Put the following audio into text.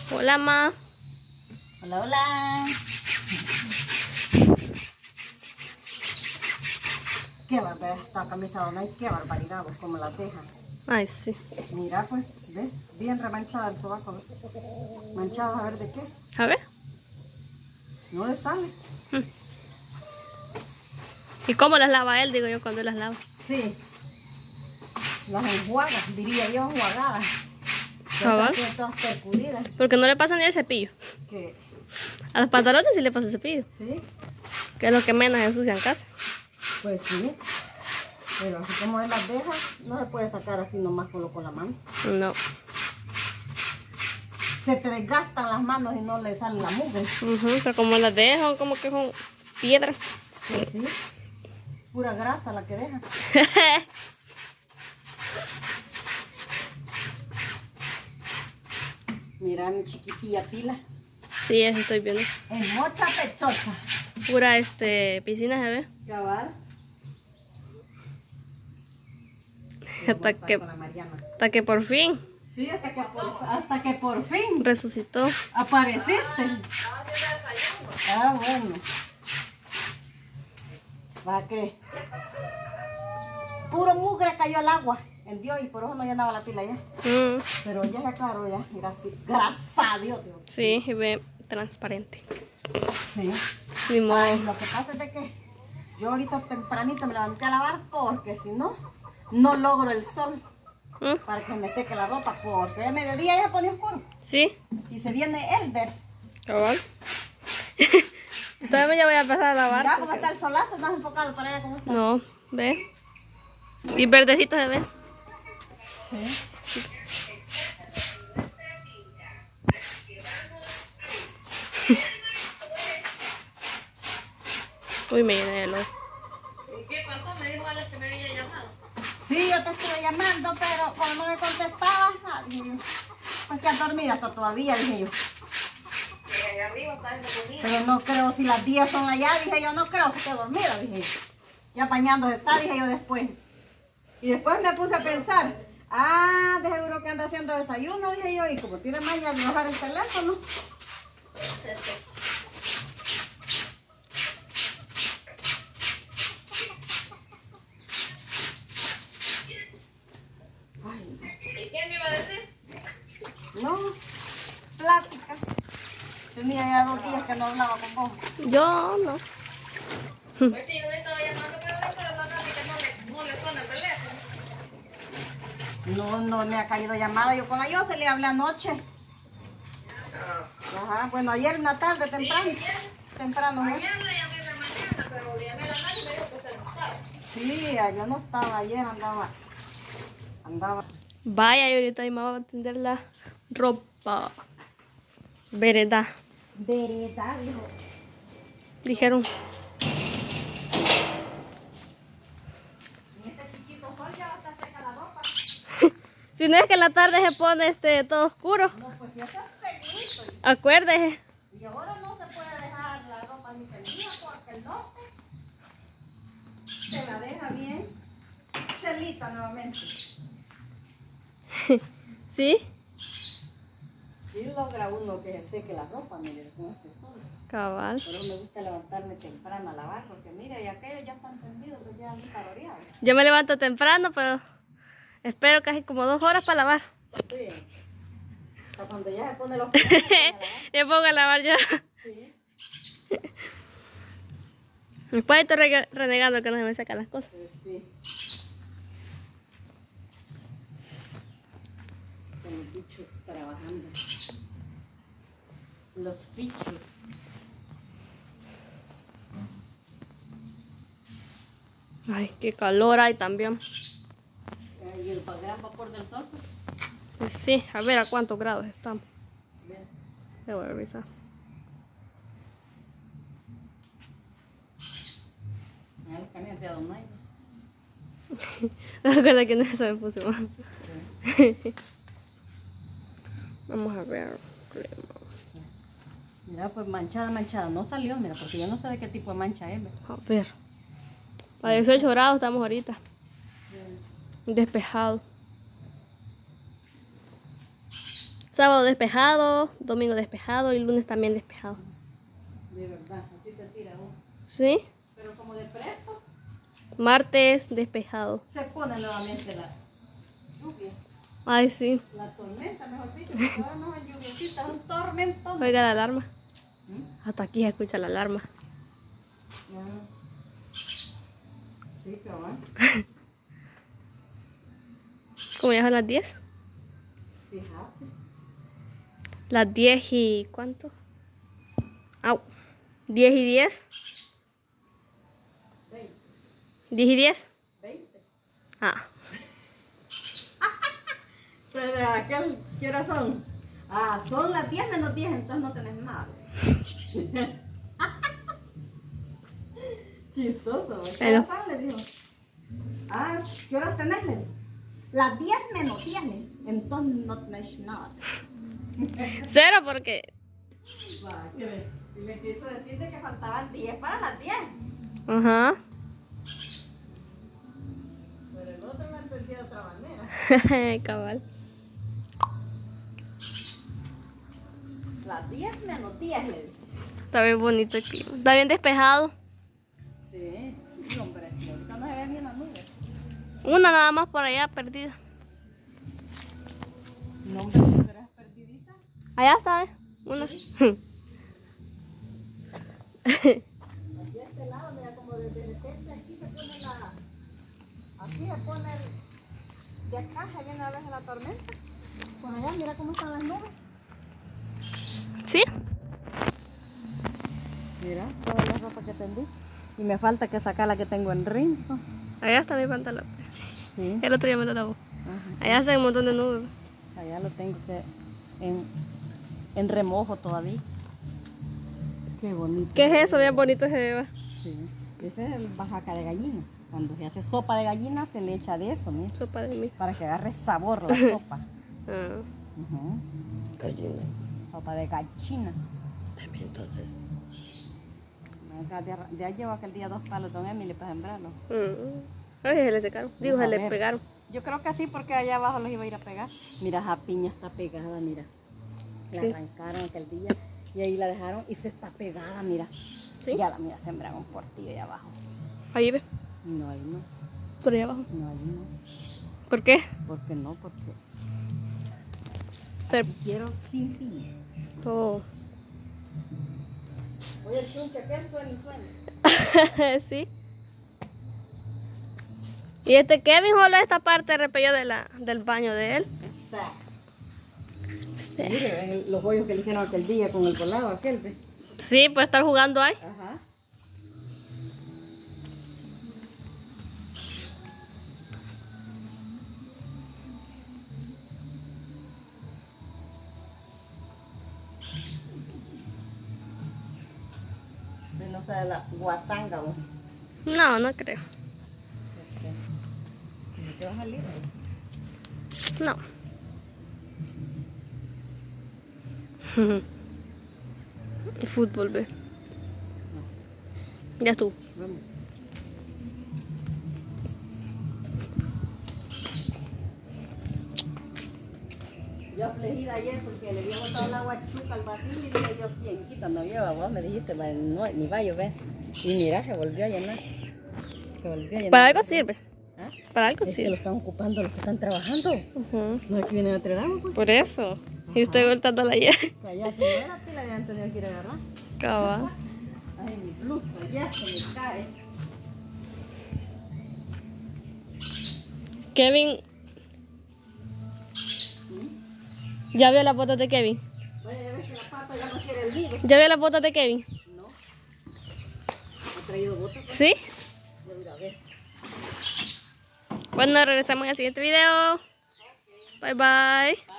Hola, ma. Hola, hola. Qué barbaridad esta camisa, dona, y qué barbaridad, vos, como las dejan. Ay, sí. Mira, pues, ¿ves? Bien remanchada el sobaco, ¿ves? Manchada, a ver de qué. A ver. No le sale. ¿Y cómo las lava él? Digo yo cuando las lava. Sí. Las enjuaga, diría yo, enjuagadas. Cabal. Todas percudidas. Porque no le pasa ni el cepillo. Que, A los pantalones sí le pasa el cepillo. sí, Que es lo que menos ensucia en casa. pues sí. Pero así como él las deja, no se puede sacar así nomás con la mano. No. Se te desgastan las manos y no le sale la mugre. Pero como las dejan, como que son piedras. Pues sí. Pura grasa la que deja. Mira mi chiquitilla Pila. Sí, eso estoy viendo. En mocha pechocha. Pura piscina se ve. Cabal. Hasta que por fin Sí, hasta que por fin resucitó. apareciste. Ah, bueno. ¿Para qué? Puro mugre cayó al agua. En Dios, y por eso no llenaba la pila ya. Pero ya se aclaró ya. Mira así. Gracias a Dios, Dios. Sí, se ve transparente. Sí. Ni modo. Ay, lo que pasa es de que yo ahorita tempranito me levanté a lavar porque si no, no logro el sol para que me seque la ropa porque a mediodía ya se pone oscuro. Sí. Y se viene el ver. Cabal. Yo también ya voy a empezar a lavar. Mira cómo está el solazo, no has enfocado para allá cómo está. No, ve. Y verdecito se ve. Sí. Uy, me llené el ojo. ¿Y qué pasó? Me dijo Alex que me había llamado. Sí, yo te estuve llamando, pero cuando no me contestabas, dije yo, pues que dormida hasta todavía, dije yo. Allá arriba está en comida. Pero no creo, si las 10 son allá, dije yo, no creo que esté dormida, dije yo. Ya bañándose está, dije yo después. Y después me puse a pensar, de seguro que anda haciendo desayuno, dije yo, y como tiene maña de bajar el teléfono. ¿Y qué me iba a decir? No, plática. Tenía ya 2 días que no hablaba con vos. Yo no. Pues sí, yo le estaba llamando, pero no para hablar que no le suena el teléfono. No me ha caído llamada. Yo con la se le hablé anoche. Ajá, bueno, ayer en la tarde, temprano. Sí, temprano, ¿no? ayer le llamé en la mañana, pero le llamé a la noche y me dijo que usted no estaba. Sí, yo no estaba ayer, andaba. Vaya, y ahorita mi mamá va a tender la ropa. Vereda. Vereda, dijo. Dijeron. Y este chiquito sol ya va a estar seca la ropa. Si no es que en la tarde se pone todo oscuro. No, pues ya está seguito. Acuérdese. Y ahora no se puede dejar la ropa ni tendida porque el norte se la deja bien chelita nuevamente. ¿Sí? Y logra uno que se seque la ropa, mire, con este sol. Cabal. Pero me gusta levantarme temprano a lavar porque mira, y aquellos ya están tendidos, que ya han caloreado. Yo me levanto temprano, pero espero casi como 2 horas para lavar. Sí. Hasta cuando ya se pone los pies, Me pongo a lavar yo. sí. Después estoy renegando que no se me sacan las cosas. Sí. Con los bichos trabajando. Los bichos. Ay, qué calor hay también. Y el gran vapor del sol. Pues sí, a ver a cuántos grados estamos. Bien. Le voy a revisar. Mira el camión de Don Nairo. No me acuerdo que no se me puso mal. Vamos a ver. Mira, pues manchada. No salió, mira, porque yo no sé de qué tipo de mancha es. A ver. A 18 grados estamos ahorita. Despejado. Sábado despejado, domingo despejado y lunes también despejado. De verdad, así te tira uno. ¿Sí? Pero como de presto, Martes despejado. se pone nuevamente la lluvia. Ay, sí. La tormenta, mejor dicho, porque ahora no es lluviecita, es un tormentón. Oiga la alarma. ¿Mm? Hasta aquí se escucha la alarma. Sí, cabal. ¿Cómo ya son las 10? Fíjate. Las 10 y... ¿cuánto? Au. 10 y 10. 20. 10 y 10. 20. Ah. Pero aquel, ¿qué hora son? Ah, son las 10 menos 10, entonces no tenés nada. Chistoso. ¿Qué Pero- horas son? Le dijo. Ah, ¿qué horas tenés? Le dijo. Las 10 menos 10, entonces no tenés nada. Cero porque... Va, que le quiso decir de que faltaban 10 para las 10. Ajá. Pero el otro lo entendió de otra manera. Cabal. Las 10 menos 10, le dijo. Está bien bonito el clima. Está bien despejado. Sí, sí, hombre. Ahorita no se ve ni una nube. Una nada más por allá perdida. No, hombre, tú eres perdidita. Allá está, ¿eh? Una. Aquí a este lado, mira, como de repente aquí se pone la... Aquí se pone el... De acá se viene a veces la tormenta. Por allá, mira cómo están las nubes. ¿Sí? Mira, toda la ropa que tendí. Y me falta que sacar la que tengo en rinzo. Allá está mi pantalón. Sí. El otro día me lo lavó. Ajá. Allá está un montón de nubes. Allá lo tengo que en remojo todavía. Qué bonito. ¿Qué es eso? Bien bonito se ve. Sí. Ese es el bajaca de gallina. Cuando se hace sopa de gallina se le echa de eso, mira. Sopa de mí. Para que agarre sabor la sopa. Ah. Ujú. Gallina. Sopa de gallina. También entonces. De ahí llevo aquel día 2 palos, don Emily, para sembrarlo. A ver, se le secaron. Digo, A se le ver. pegaron. Yo creo que sí, porque allá abajo los iba a ir a pegar. Mira, esa piña está pegada, mira. La Sí. arrancaron aquel día y ahí la dejaron y se está pegada, mira. ¿Sí? Ya la mira, sembraron un portillo ahí abajo. Ahí ve. No, ahí no. Por ahí abajo. No, ahí no. ¿Por qué? ¿Por qué no? Porque Pero... quiero sin piña. Oh. Oye, el chunche, ¿qué suena y suena? Sí. Y este Kevin solo esta parte repelló del baño de él. Exacto. Sí. Mire, ven los hoyos que le hicieron aquel día con el volado aquel, ¿ves? Sí, puede estar jugando ahí. Ajá. No sé, la guasanga, ¿o? No, no creo. ¿Qué va a salir? No. Fútbol, ve. Ya estuvo. Vamos. Yo afligida ayer porque le había botado el agua chuca al barril y dije yo, ¿quién quita? No lleva, vos me dijiste, no, ni va a llover. Y mira, se volvió a llenar. Se volvió a llenar. Para algo sirve. ¿Ah? Para algo Es que lo sirve. están ocupando los que están trabajando. Ujú. No es que vienen a traer agua, pues. Por eso. Y estoy voltándola ayer. Allá, si no era pila, ya han tenido que ir a agarrar. Cabal. Ay, mi blusa, ya se me cae. Kevin. ¿Ya vio las botas de Kevin? Oye, ya ves que la pata ya no quiere el nido. ¿Ya vio las botas de Kevin? No. ¿Ha traído botas? ¿Sí? Voy a ir a ver. Bueno, regresamos en el siguiente video. Bye bye. Bye.